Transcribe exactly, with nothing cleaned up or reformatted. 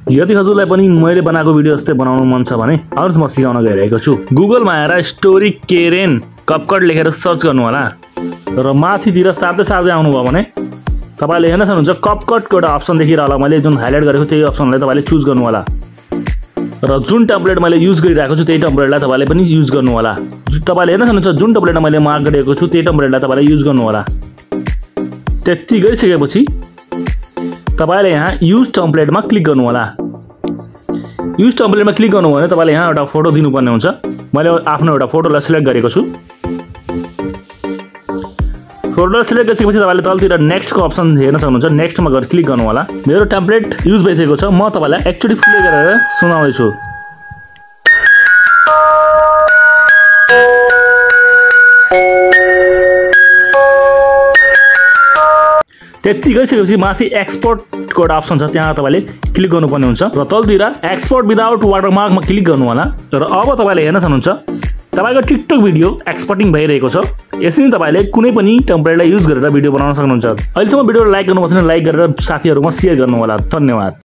यदि हजुरलाई पनि मैले बनाएको भिडियो जस्तै बनाउनु मन छ भने आउनुहोस् म सिकाउन गइरहेको छु। गुगलमा आएर स्टोरी केरेन कपकट लेखेर सर्च गर्नु होला र माथितिर साथै साथै आउनुभयो भने तपाईले हेर्न सक्नुहुन्छ कपकटको एउटा अप्सन देखिरह होला। मैले जुन हाइलाइट गरेको त्यही अप्सनलाई तपाईले चुज गर्नु होला र जुन टेम्प्लेट मैले युज गरिरहेको छु त्यही टेम्प्लेटलाई तपाईले पनि युज गर्नु होला। तपाईले हेर्न सक्नुहुन्छ जुन टेम्प्लेट मैले मार्क गरेको छु त्यही टेम्प्लेटलाई तपाईले युज गर्नु होला। त्यति गरिसकेपछि तपाईले यहाँ युज टेम्प्लेटमा क्लिक गर्नु होला। युज टेम्प्लेटमा क्लिक गर्नु भने तपाईले यहाँ एउटा फोटो दिनुपर्ने हुन्छ। मैले आफ्नो एउटा फोटोलाई सिलेक्ट गरेको छु। फोटो सिलेक्ट गरिसकेपछि तपाईले तलतिर नेक्स्टको अप्सन हेर्न सक्नुहुन्छ। नेक्स्टमा गएर क्लिक गर्नु होला। मेरो टेम्प्लेट युज भइसकेको छ। म तपाईलाई एकचोटी प्ले गरेर सुनाउँदै छु। त्यति गरिसकेपछि माथि एक्सपोर्टको एउटा अप्सन छ त्यहाँ तपाईले क्लिक गर्नुपर्ने हुन्छ र तलतिर एक्सपोर्ट विदाउट वाटरमार्कमा क्लिक गर्नु होला र अब तपाईले हेर्न सक्नुहुन्छ तपाईको टिकटक भिडियो एक्सपोर्टिङ भइरहेको छ। यसरी तपाईले कुनै पनि टेम्प्लेटलाई युज गरेर भिडियो बनाउन सक्नुहुन्छ। अहिलेसम्म भिडियोलाई लाइक गर्नुभएको छैन लाइक गरेर साथीहरुमा शेयर गर्नु होला। धन्यवाद।